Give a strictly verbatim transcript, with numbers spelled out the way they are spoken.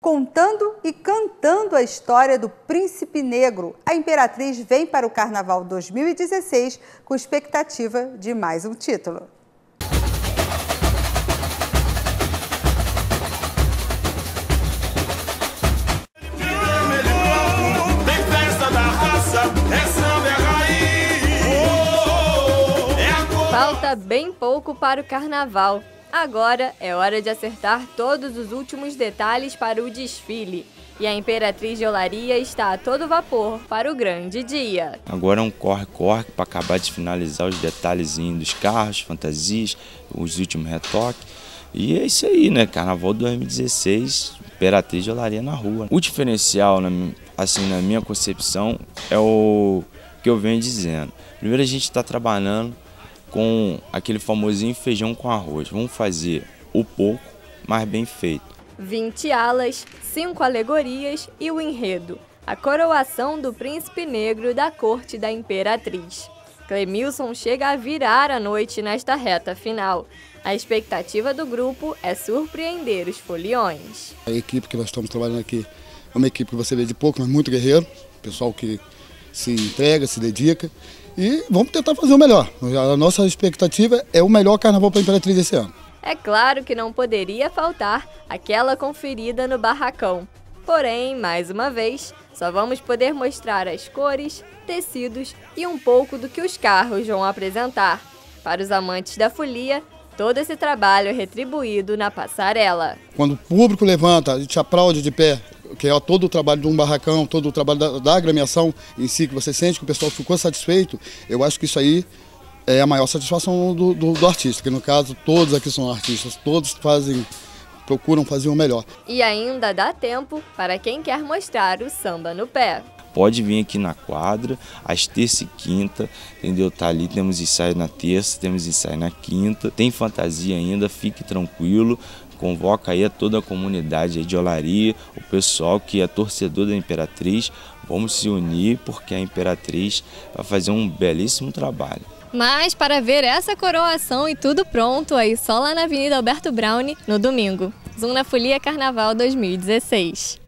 contando e cantando a história do Príncipe Negro. A Imperatriz vem para o Carnaval dois mil e dezesseis com expectativa de mais um título. Falta bem pouco para o Carnaval. Agora é hora de acertar todos os últimos detalhes para o desfile. E a Imperatriz de Olaria está a todo vapor para o grande dia. Agora é um corre-corre para acabar de finalizar os detalhezinhos dos carros, fantasias, os últimos retoques. E é isso aí, né? Carnaval dois mil e dezesseis, Imperatriz de Olaria na rua. O diferencial, assim, na minha concepção, é o que eu venho dizendo. Primeiro, a gente está trabalhando com aquele famosinho feijão com arroz. Vamos fazer o pouco, mas bem feito. vinte alas, cinco alegorias e o enredo. A coroação do Príncipe Negro da corte da Imperatriz. Clemilson chega a virar a noite nesta reta final. A expectativa do grupo é surpreender os foliões. A equipe que nós estamos trabalhando aqui é uma equipe que você vê de pouco, mas muito guerreiro. Pessoal que se entrega, se dedica. E vamos tentar fazer o melhor. A nossa expectativa é o melhor carnaval para a Imperatriz esse ano. É claro que não poderia faltar aquela conferida no barracão. Porém, mais uma vez, só vamos poder mostrar as cores, tecidos e um pouco do que os carros vão apresentar. Para os amantes da folia, todo esse trabalho é retribuído na passarela. Quando o público levanta, a gente aplaude de pé, que é todo o trabalho de um barracão, todo o trabalho da, da agremiação em si, que você sente que o pessoal ficou satisfeito, eu acho que isso aí é a maior satisfação do, do, do artista, que no caso todos aqui são artistas, todos fazem, procuram fazer o melhor. E ainda dá tempo para quem quer mostrar o samba no pé. Pode vir aqui na quadra, às terça e quinta, entendeu? Tá ali, temos ensaio na terça, temos ensaio na quinta, tem fantasia ainda, fique tranquilo. Convoca aí a toda a comunidade aí de Olaria, o pessoal que é torcedor da Imperatriz, vamos se unir porque a Imperatriz vai fazer um belíssimo trabalho. Mas para ver essa coroação e tudo pronto, aí só lá na Avenida Alberto Browne no domingo. Zoom na Folia Carnaval dois mil e dezesseis.